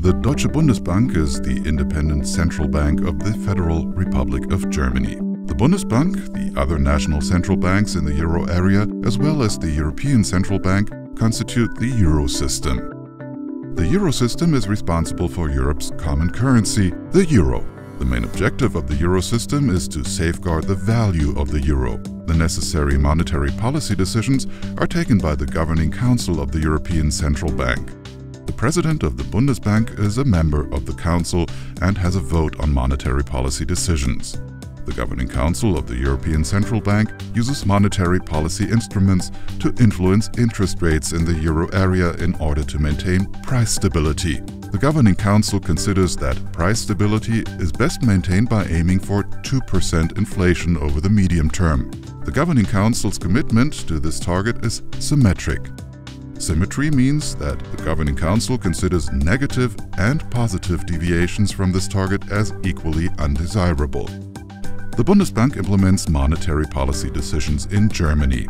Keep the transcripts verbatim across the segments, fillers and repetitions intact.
The Deutsche Bundesbank is the independent central bank of the Federal Republic of Germany. The Bundesbank, the other national central banks in the euro area, as well as the European Central Bank, constitute the euro system. The euro system is responsible for Europe's common currency, the euro. The main objective of the euro system is to safeguard the value of the euro. The necessary monetary policy decisions are taken by the Governing Council of the European Central Bank. The President of the Bundesbank is a member of the Council and has a vote on monetary policy decisions. The Governing Council of the European Central Bank uses monetary policy instruments to influence interest rates in the euro area in order to maintain price stability. The Governing Council considers that price stability is best maintained by aiming for two percent inflation over the medium term. The Governing Council's commitment to this target is symmetric. Symmetry means that the Governing Council considers negative and positive deviations from this target as equally undesirable. The Bundesbank implements monetary policy decisions in Germany.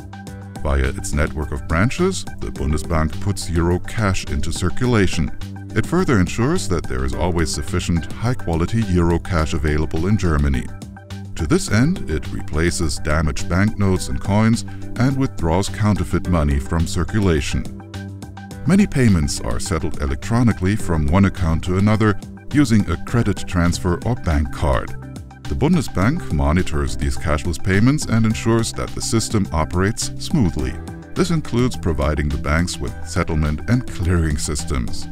Via its network of branches, the Bundesbank puts euro cash into circulation. It further ensures that there is always sufficient high-quality euro cash available in Germany. To this end, it replaces damaged banknotes and coins and withdraws counterfeit money from circulation. Many payments are settled electronically from one account to another using a credit transfer or bank card. The Bundesbank monitors these cashless payments and ensures that the system operates smoothly. This includes providing the banks with settlement and clearing systems.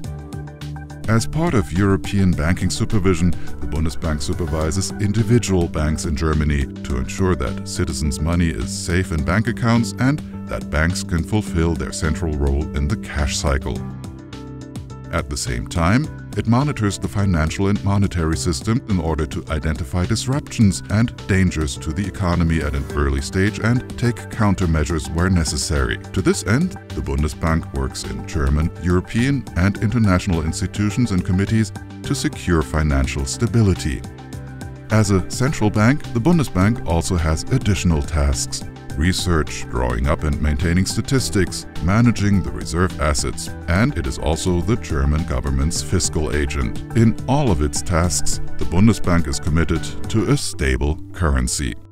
As part of European banking supervision, the Bundesbank supervises individual banks in Germany to ensure that citizens' money is safe in bank accounts and that banks can fulfill their central role in the cash cycle. At the same time, it monitors the financial and monetary system in order to identify disruptions and dangers to the economy at an early stage and take countermeasures where necessary. To this end, the Bundesbank works in German, European, and international institutions and committees to secure financial stability. As a central bank, the Bundesbank also has additional tasks: research, drawing up and maintaining statistics, managing the reserve assets, and it is also the German government's fiscal agent. In all of its tasks, the Bundesbank is committed to a stable currency.